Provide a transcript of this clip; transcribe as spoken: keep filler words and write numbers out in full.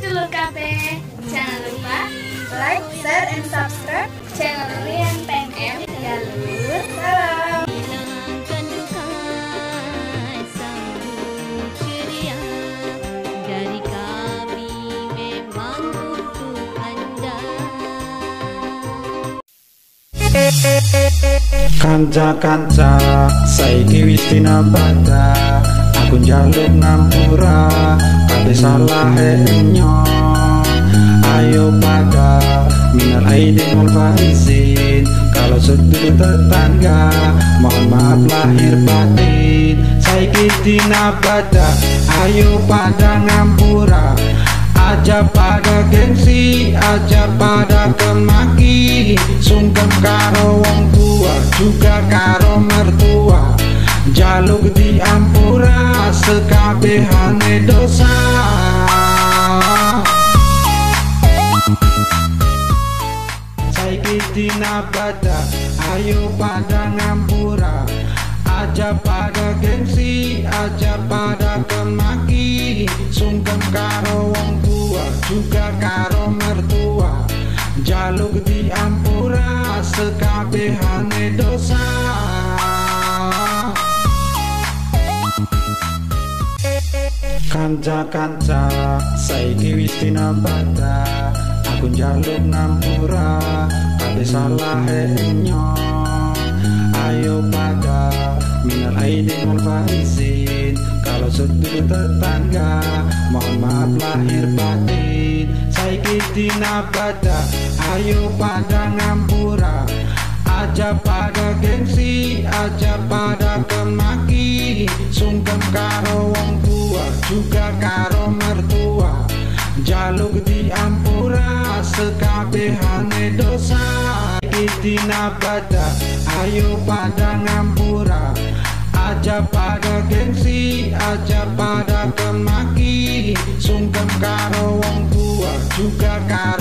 sedulur K P. Jangan lupa like, share, and subscribe channel Rian P N M. Ya lur, salam. Hilangkan duka, sambut ceria. Dari kami memang untuk Anda. Kanca-kanca saiki wis dina pada, aku njaluk ngampura kabeh salahe enyo. Ayo pada minal aidin wal faizin, kalau sedulur tetangga mohon maaf lahir batin. Saiki dina pada, ayo pada ngampura, aja pada gengsi, aja pada kemaki, sungkem karo wong tua juga karo mertua, jaluk diampura sekabehane dosa. Saiki dina pada, ayo pada ngampura, aja pada gengsi, aja pada kemaki, sungkem karo wong tua juga karo mertua, jaluk diampura sekabehane dosa. Kanca-kanca saiki wis dina pada, aku njaluk ngampura kabeh salahe enyo. Ayo pada minal aidin wal faizin, kalau sedulur tetangga mohon maaf lahir batin. Saiki dina pada, ayo pada ngampura, aja pada gengsi, aja pada kemaki, sungkem karo wong tua juga karo mertua, jaluk diampura sekabehane dosa. Dina pada, ayo pada ngampura, aja pada gengsi, aja pada kemaki, sungkem karo wong tua juga karo